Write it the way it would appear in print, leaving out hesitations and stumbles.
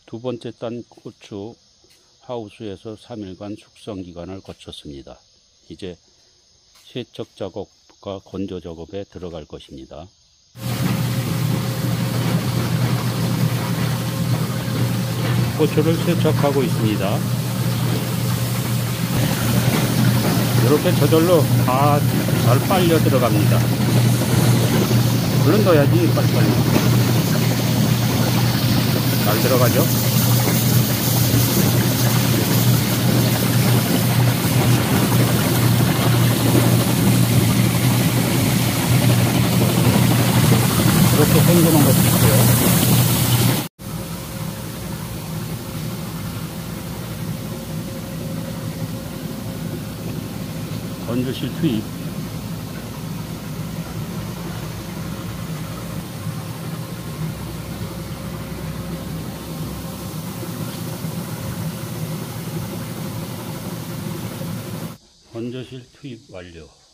두 번째 딴 고추 하우스에서 3일간 숙성 기간을 거쳤습니다. 이제 세척 작업과 건조 작업에 들어갈 것입니다. 고추를 세척하고 있습니다. 이렇게 저절로 다 잘 빨려 들어갑니다. 물론 넣어야지 빨리빨리 잘 들어가죠. 이렇게 헹구는 것도 있고요. 건조실 투입. 건조실 투입 완료.